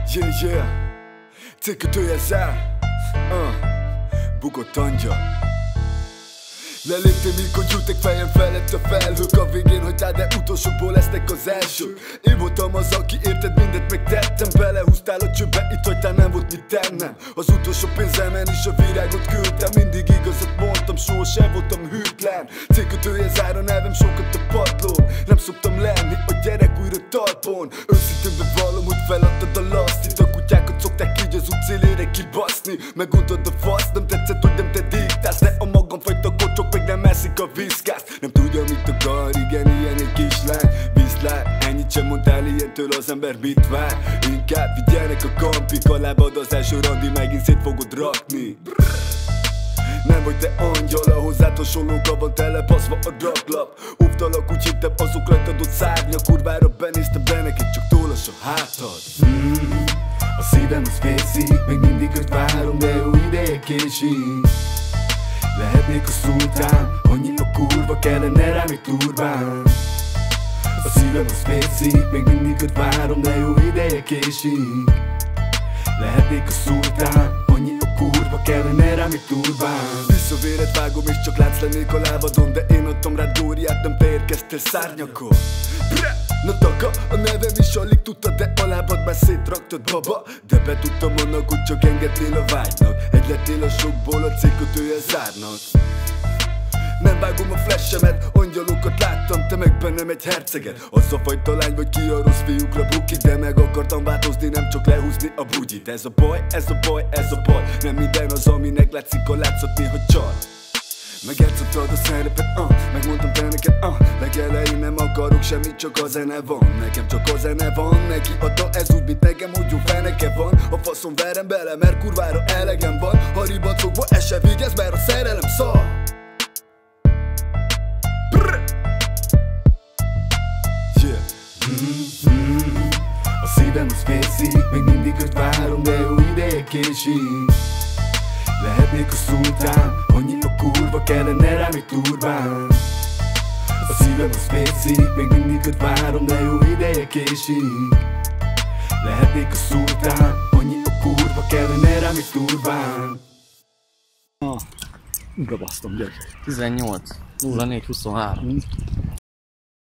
Yeah, cégkötője zár, bukott angya. Leléptél, mikor gyűltek fejem felett a felhők. A végén hagytál, de utolsókból lesznek az első. Én voltam az, aki érted, mindent megtettem. Belehúztál a csőbe, itt hagytál, nem volt mit tennem. Az utolsó pénzemen is a virágot küldtem. Mindig igazat mondtam, sohasem voltam hűtlen. Cégkötője zár, a nevem sokat a padlón. Nem szoktam lenni a gyerek újra talpon. Őszintén bevallom, hogy feladtad a lasztit. A kutyákat szokták így az utcélére kibaszni. Meguntad a fasz, nem tetszett, hogy nem te diktálsz. De a magamfajta kocsok meg nem eszik a viszkászt. Nem tudja, mit akar, igen, ilyen egy kislány. Viszlát, ennyit sem mondtál ilyentől, az ember mit vár. Inkább vigyelnek a kampik, a lábad az első randi, megint szét fogod rakni. Nem vagy te angyal, a hozzád hasonlókkal van telepaszva a raklap. Óvtalak, úgy hittem, azok rajtad ott szárnyak. Kurvára benéztem, de neked csak tollas a hátad. A szívem az fészik, még mindig őt várom, de jó ideje késik. Lehetnék a szultán, annyi a kurva, kellene rám egy turbán. A szívem az fészik, még mindig őt várom, de jó ideje késik. Lehetnék a szultán, annyi a kurva, kellene rám egy turbán. Visszavéred vágom és csak látsz lennék a lábadon, de én adtam rád glóriát, nem te érkeztél szárnyakon. Na taka, a nevem is alig tudtad, de a lábad már szétraktad, baba. De betudtam annak, hogy csak engedtél a vágynak. Egy lettél a sokból, a cégkötője zárnak. Nem vágom a flashemet, angyalokat láttam, te meg bennem egy herceget. Az a fajta lány vagy, ki a rossz fiúkra bukik, de meg akartam változni, nem csak lehúzni a bugyit. Ez a baj, ez a baj, ez a baj. Nem minden az, aminek látszik, a látszat néha csal. Megjátszottad a szerepet, megmondtam te neked, legelején nem akarok semmit, csak a zene van. Nekem csak a zene van, neki adta ez úgy, mint nekem, hogy jó feneke van. A faszom verem bele, mert kurvára elegem van. Ha ribacokba ez se vigyázz, mert a szerelem szar. A szívem az fészik, még mindig őt várom, de jó ideje késik. Lehetnék a szultán, annyi a kurva, kellene rám egy turbán. A szívem az fészik, még mindig őt várom, de jó ideje késik. Lehetnék a szultán, annyi a kurva, kellene rám egy turbán. Bebasztom, gyerek. 18 04 23